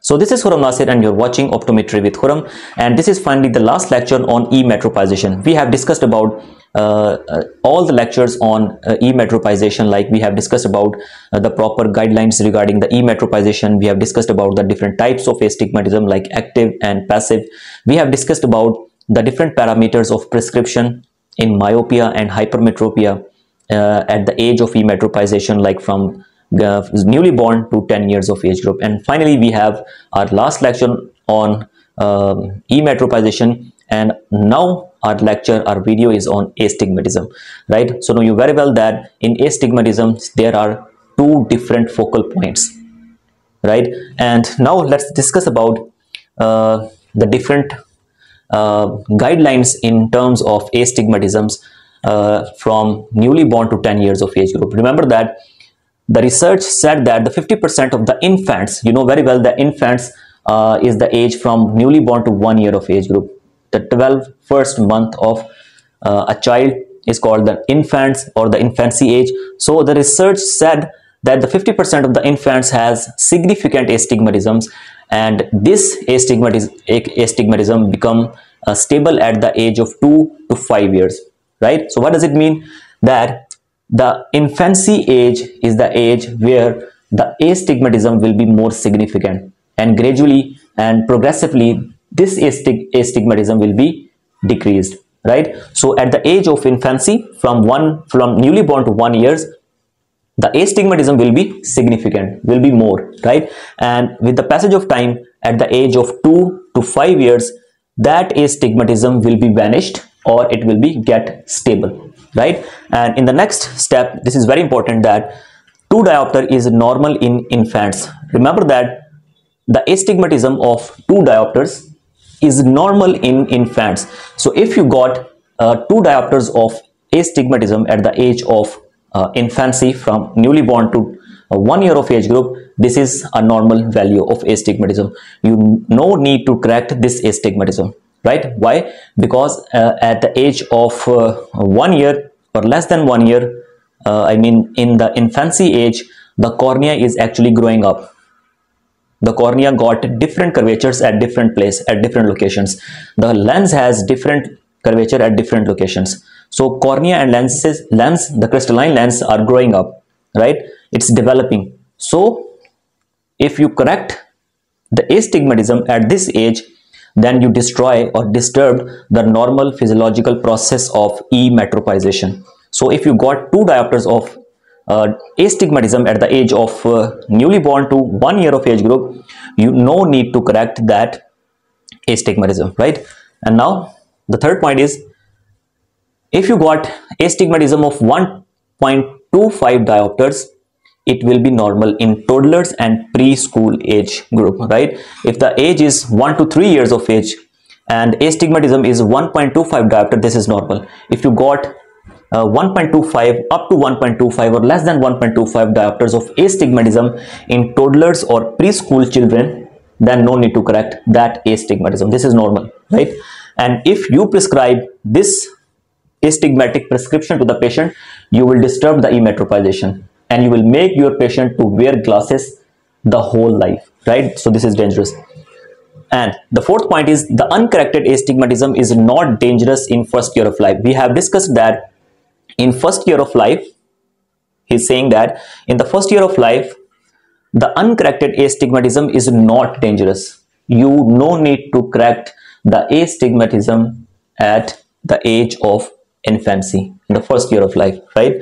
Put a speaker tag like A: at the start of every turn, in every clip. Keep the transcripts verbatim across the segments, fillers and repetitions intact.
A: So this is Khurram Nasir and you're watching Optometry with Khurram, and this is finally the last lecture on Emmetropization. We have discussed about uh, uh, all the lectures on uh, Emmetropization, like we have discussed about uh, the proper guidelines regarding the Emmetropization. We have discussed about the different types of astigmatism like active and passive. We have discussed about the different parameters of prescription in myopia and hypermetropia uh, at the age of Emmetropization, like from Uh, newly born to ten years of age group. And finally we have our last lecture on um, Emmetropization, and now our lecture, our video is on astigmatism, right? So know you very well that in astigmatism there are two different focal points, right? And now let's discuss about uh, the different uh, guidelines in terms of astigmatisms uh, from newly born to ten years of age group. Remember that the research said that the fifty percent of the infants, you know very well that infants uh, is the age from newly born to one year of age group. The twelve first month of uh, a child is called the infants or the infancy age. So the research said that the fifty percent of the infants has significant astigmatisms, and this astigmatism, astigmatism become uh, stable at the age of two to five years, right? So what does it mean? That the infancy age is the age where the astigmatism will be more significant, and gradually and progressively this astig astigmatism will be decreased, right? So at the age of infancy, from one from newly born to one years, the astigmatism will be significant, will be more, right? And with the passage of time, at the age of two to five years, that astigmatism will be vanished, or it will be get stable, right? And in the next step, this is very important, that two diopter is normal in infants. Remember that the astigmatism of two diopters is normal in infants. So if you got uh, two diopters of astigmatism at the age of uh, infancy, from newly born to uh, one year of age group, this is a normal value of astigmatism. You no need to correct this astigmatism, right? Why? Because uh, at the age of uh, one year or less than one year, uh, I mean in the infancy age, the cornea is actually growing up. The cornea got different curvatures at different place, at different locations. The lens has different curvature at different locations. So cornea and lenses, lens, the crystalline lens are growing up, right? It's developing. So if you correct the astigmatism at this age, then you destroy or disturb the normal physiological process of emmetropization. So if you got two diopters of uh, astigmatism at the age of uh, newly born to one year of age group, you no need to correct that astigmatism, right? And now the third point is, if you got astigmatism of one point two five diopters, it will be normal in toddlers and preschool age group, right? If the age is one to three years of age and astigmatism is one point two five diopter, this is normal. If you got uh, one point two five up to one point two five or less than one point two five diopters of astigmatism in toddlers or preschool children, then no need to correct that astigmatism. This is normal, right? And if you prescribe this astigmatic prescription to the patient, you will disturb the emmetropization, and you will make your patient to wear glasses the whole life, right? So this is dangerous. And the fourth point is, the uncorrected astigmatism is not dangerous in first year of life. We have discussed that in first year of life, he's saying that in the first year of life, the uncorrected astigmatism is not dangerous. You no need to correct the astigmatism at the age of infancy, in the first year of life, right?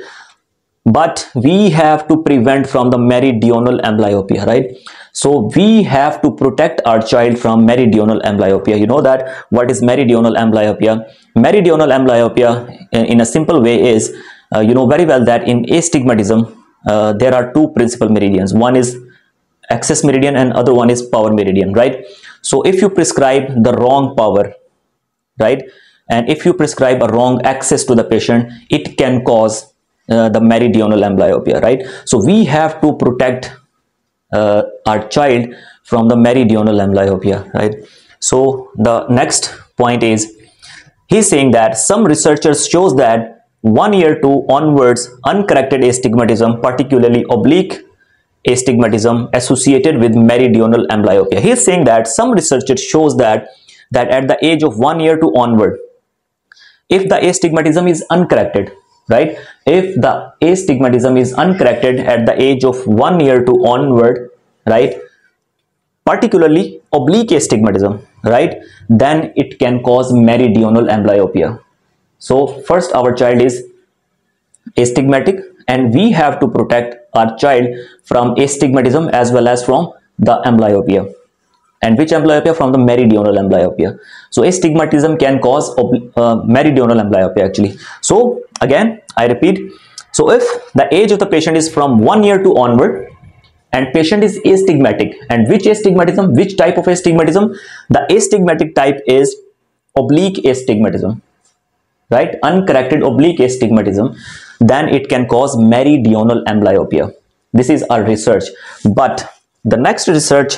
A: But we have to prevent from the meridional amblyopia, right? So we have to protect our child from meridional amblyopia. You know that what is meridional amblyopia? Meridional amblyopia in a simple way is, uh, you know very well that in astigmatism uh, there are two principal meridians. One is axis meridian and other one is power meridian, right? So if you prescribe the wrong power, right, and if you prescribe a wrong axis to the patient, it can cause Uh, the meridional amblyopia, right? So we have to protect uh, our child from the meridional amblyopia, right? So the next point is, he's saying that some researchers shows that one year to onwards, uncorrected astigmatism, particularly oblique astigmatism associated with meridional amblyopia. He is saying that some research shows that that at the age of one year to onward, if the astigmatism is uncorrected, right, if the astigmatism is uncorrected at the age of one year to onward, right, particularly oblique astigmatism, right, then it can cause meridional amblyopia. So first, our child is astigmatic and we have to protect our child from astigmatism as well as from the amblyopia. And which amblyopia? From the meridional amblyopia. So astigmatism can cause uh, meridional amblyopia actually. So again, I repeat, so if the age of the patient is from one year to onward and patient is astigmatic, and which astigmatism, which type of astigmatism? The astigmatic type is oblique astigmatism, right, uncorrected oblique astigmatism, then it can cause meridional amblyopia. This is our research. But the next research,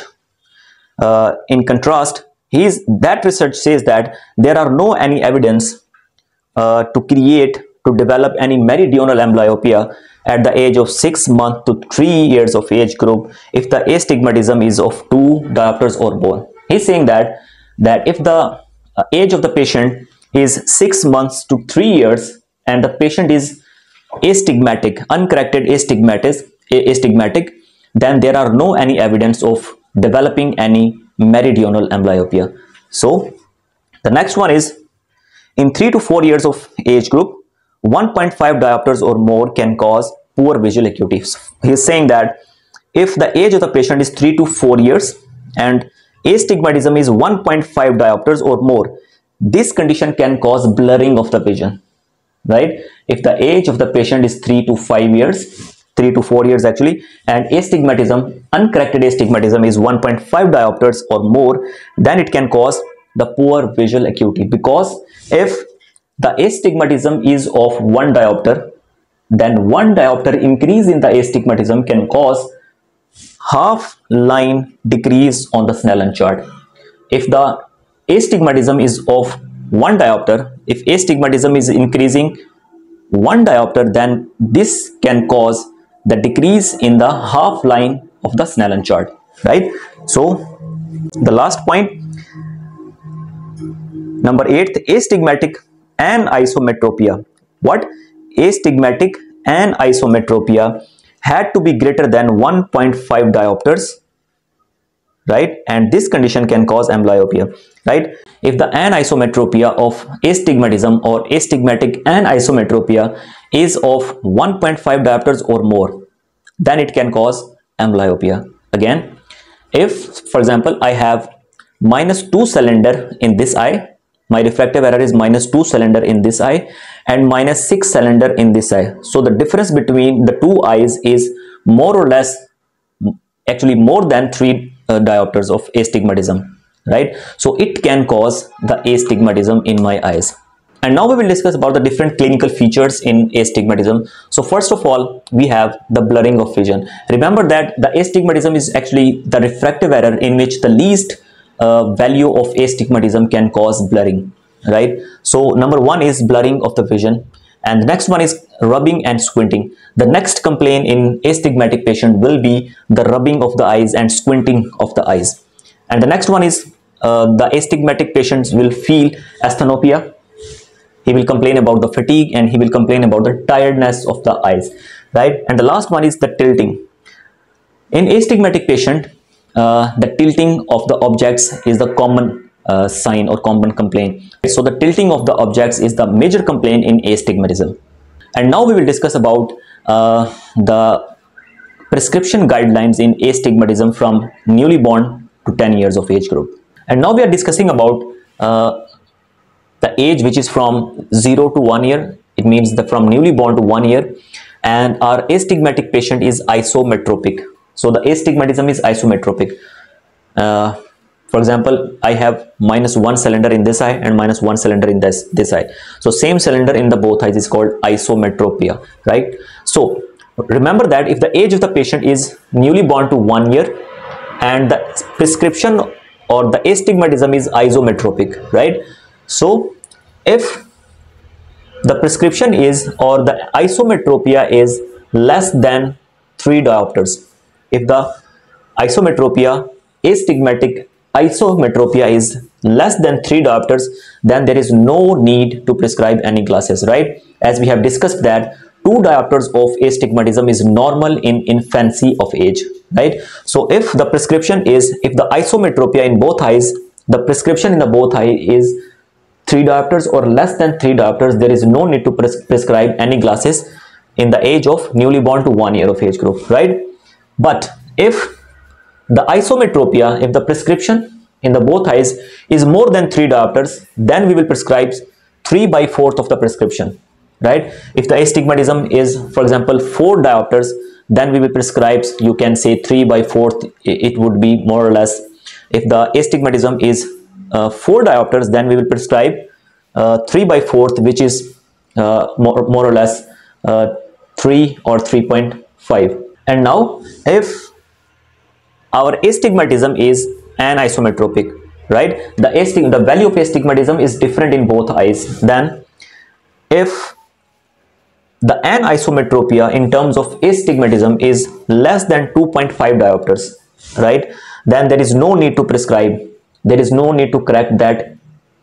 A: uh, in contrast, is that research says that there are no any evidence uh, to create to develop any meridional amblyopia at the age of six months to three years of age group if the astigmatism is of two diopters or more. He's saying that that if the uh, age of the patient is six months to three years and the patient is astigmatic, uncorrected astigmatic, astigmatic, then there are no any evidence of developing any meridional amblyopia. So the next one is in three to four years of age group, one point five diopters or more can cause poor visual acuity. He is saying that if the age of the patient is three to four years and astigmatism is one point five diopters or more, this condition can cause blurring of the vision, right? If the age of the patient is three to five years, three to four years actually, and astigmatism, uncorrected astigmatism is one point five diopters or more, then it can cause the poor visual acuity, because if the astigmatism is of one diopter, then one diopter increase in the astigmatism can cause half line decrease on the Snellen chart. If the astigmatism is of one diopter, if astigmatism is increasing one diopter, then this can cause the decrease in the half line of the Snellen chart, right? So the last point, number eight, astigmatic and isometropia. What? Astigmatic and isometropia had to be greater than one point five diopters, right? And this condition can cause amblyopia, right? If the anisometropia of astigmatism or astigmatic and isometropia is of one point five diopters or more, then it can cause amblyopia. Again, if for example I have minus two cylinder in this eye, my refractive error is minus two cylinder in this eye and minus six cylinder in this eye. So the difference between the two eyes is more or less actually more than three uh, diopters of astigmatism, right? So it can cause the astigmatism in my eyes. And now we will discuss about the different clinical features in astigmatism. So first of all, we have the blurring of vision. Remember that the astigmatism is actually the refractive error in which the least uh, value of astigmatism can cause blurring, right? So number one is blurring of the vision, and the next one is rubbing and squinting. The next complaint in astigmatic patient will be the rubbing of the eyes and squinting of the eyes. And the next one is uh, the astigmatic patients will feel asthenopia. He will complain about the fatigue and he will complain about the tiredness of the eyes, right? And the last one is the tilting. In astigmatic patient, uh, the tilting of the objects is the common uh, sign or common complaint. So the tilting of the objects is the major complaint in astigmatism. And now we will discuss about uh, the prescription guidelines in astigmatism from newly born to ten years of age group. And now we are discussing about uh, the age which is from zero to one year. It means that from newly born to one year, and our astigmatic patient is isometropic. So the astigmatism is isometropic. Uh, for example, I have minus one cylinder in this eye and minus one cylinder in this this eye. So same cylinder in the both eyes is called isometropia, right? So remember that if the age of the patient is newly born to one year and the prescription or the astigmatism is isometropic, right? So if the prescription is or the isometropia is less than three diopters, if the isometropia, astigmatic isometropia is less than three diopters, then there is no need to prescribe any glasses, right? As we have discussed that two diopters of astigmatism is normal in infancy of age, right? So if the prescription is, if the isometropia in both eyes, the prescription in the both eye is three diopters or less than three diopters, there is no need to pres prescribe any glasses in the age of newly born to one year of age group, right? But if the isometropia, if the prescription in the both eyes is more than three diopters, then we will prescribe three by fourth of the prescription, right? If the astigmatism is, for example, four diopters, then we will prescribe, you can say three by fourth, it would be more or less. If the astigmatism is uh, four diopters, then we will prescribe uh, three by fourth, which is uh, more, more or less uh, three or three point five. And now if our astigmatism is anisometropic, right? The astig the value of astigmatism is different in both eyes. Then if the anisometropia in terms of astigmatism is less than two point five diopters, right? Then there is no need to prescribe, there is no need to correct that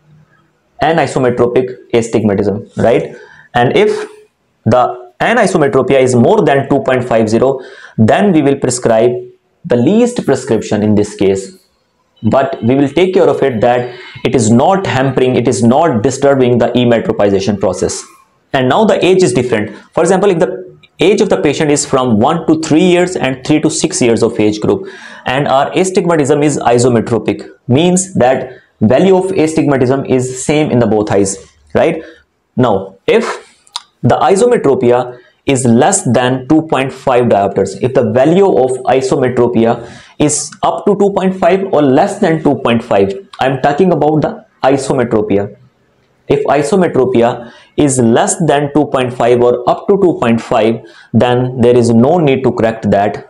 A: anisometropic astigmatism, right? And if the anisometropia is more than two point five zero, then we will prescribe the least prescription in this case, but we will take care of it that it is not hampering, it is not disturbing the emmetropization process. And now the age is different. For example, if the age of the patient is from one to three years and three to six years of age group, and our astigmatism is isometropic, means that value of astigmatism is same in the both eyes, right? Now if the isometropia is less than two point five diopters, if the value of isometropia is up to two point five or less than two point five, I am talking about the isometropia. If isometropia is less than two point five or up to two point five, then there is no need to correct that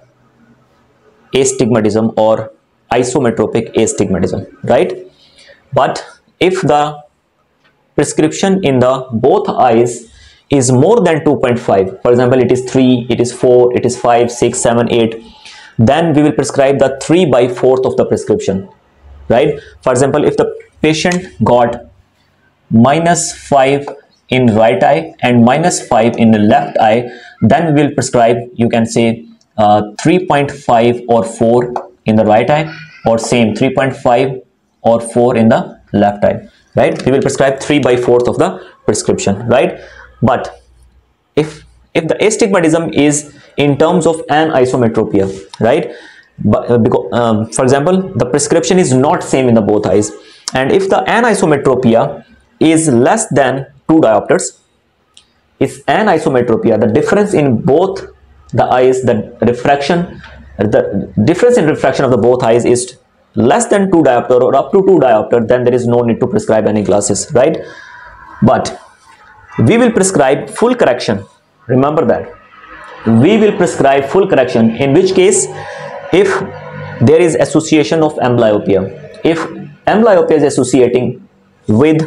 A: astigmatism or isometropic astigmatism, right? But if the prescription in the both eyes is more than two point five, for example, it is three, it is four, it is five, six, seven, eight, then we will prescribe the three by fourth of the prescription, right? For example, if the patient got minus five in right eye and minus five in the left eye, then we will prescribe, you can say uh, three point five or four in the right eye, or same three point five or four in the left eye, right? We will prescribe three by fourth of the prescription, right? But if if the astigmatism is in terms of anisometropia, right? But uh, because, um, for example, the prescription is not same in the both eyes, and if the anisometropia is less than two diopters, is anisometropia, the difference in both the eyes, the refraction, the difference in refraction of the both eyes is less than two diopter or up to two diopter, then there is no need to prescribe any glasses, right? But we will prescribe full correction. Remember that we will prescribe full correction, in which case if there is association of amblyopia, if amblyopia is associating with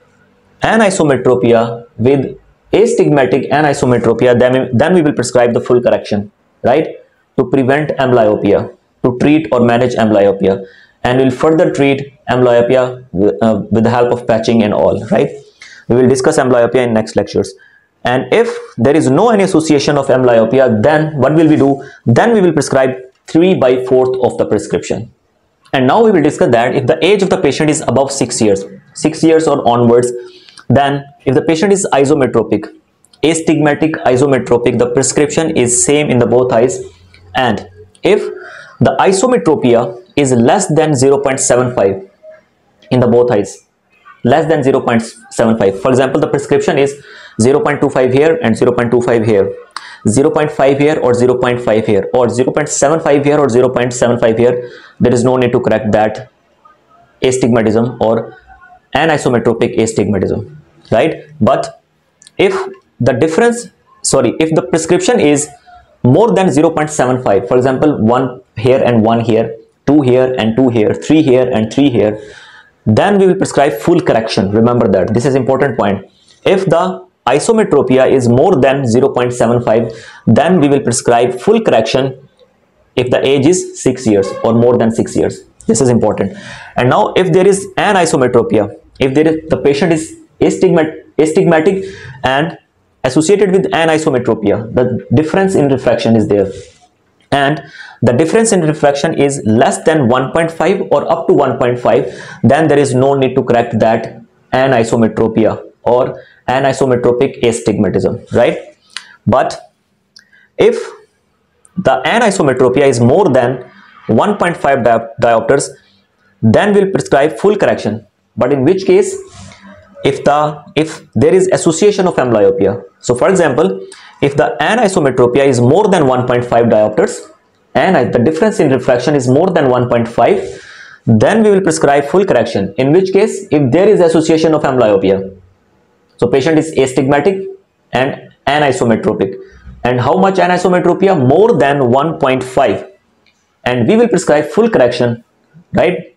A: anisometropia, with astigmatic anisometropia, then, then we will prescribe the full correction, right? To prevent amblyopia, to treat or manage amblyopia, and we will further treat amblyopia uh, with the help of patching and all, right? We will discuss amblyopia in next lectures. And if there is no any association of amblyopia, then what will we do? Then we will prescribe three by fourth of the prescription. And now we will discuss that if the age of the patient is above six years, six years or onwards, then if the patient is isometropic, astigmatic isometropic, the prescription is same in the both eyes. And if the isometropia is less than zero point seven five in the both eyes, less than zero point seven five, for example, the prescription is zero point two five here and zero point two five here, zero point five here or zero point five here, or zero point seven five here or zero point seven five here, there is no need to correct that astigmatism or anisometropic astigmatism, right? But if the difference, sorry, if the prescription is more than zero point seven five, for example, one here and one here, two here and two here, three here and three here, then we will prescribe full correction. Remember that this is important point. If the isometropia is more than zero point seven five, then we will prescribe full correction if the age is six years or more than six years. This is important. And now if there is anisometropia, if there is the patient is astigmat, astigmatic and associated with anisometropia, the difference in refraction is there, and the difference in refraction is less than one point five or up to one point five, then there is no need to correct that anisometropia or anisometropic astigmatism, right? But if the anisometropia is more than one point five di diopters, then we'll prescribe full correction. But in which case, if the if there is association of amblyopia, so for example, if the anisometropia is more than one point five diopters and the difference in refraction is more than one point five, then we will prescribe full correction. In which case, if there is association of amblyopia, so patient is astigmatic and anisometropic, and how much anisometropia? More than one point five, and we will prescribe full correction, right,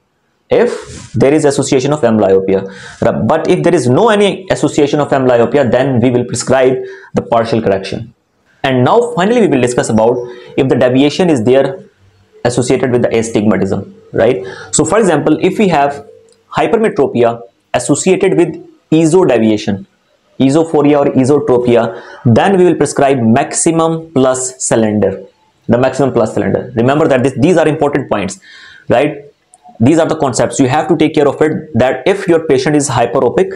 A: if there is association of amblyopia. But if there is no any association of amblyopia, then we will prescribe the partial correction. And now finally we will discuss about if the deviation is there associated with the astigmatism, right? So for example, if we have hypermetropia associated with ezo deviation, esophoria or esotropia, then we will prescribe maximum plus cylinder, the maximum plus cylinder. Remember that this, these are important points, right? These are the concepts you have to take care of it, that if your patient is hyperopic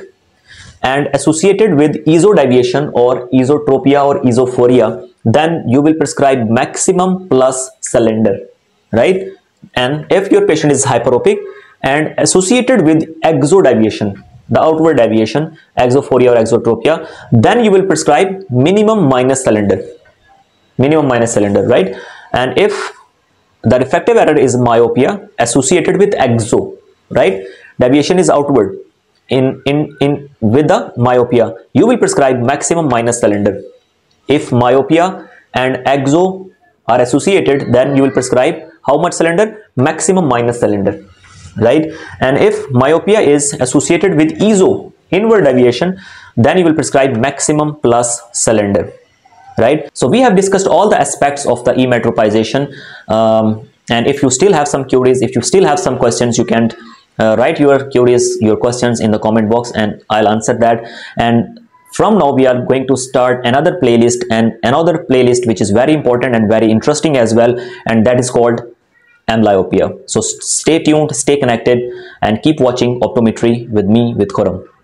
A: and associated with ezo deviation or esotropia or esophoria, then you will prescribe maximum plus cylinder, right? And if your patient is hyperopic and associated with exo deviation, the outward deviation, exophoria or exotropia, then you will prescribe minimum minus cylinder, minimum minus cylinder, right? And if the refractive error is myopia associated with exo, right, deviation is outward in in in with the myopia, you will prescribe maximum minus cylinder. If myopia and exo are associated, then you will prescribe how much cylinder? Maximum minus cylinder, right? And if myopia is associated with ezo, inward deviation, then you will prescribe maximum plus cylinder, right? So we have discussed all the aspects of the emmetropization, um, and if you still have some queries, if you still have some questions, you can uh, write your queries, your questions in the comment box, and I'll answer that. And from now we are going to start another playlist, and another playlist which is very important and very interesting as well, and that is called amblyopia. So stay tuned, stay connected, and keep watching Optometry with me, with KHURRAM.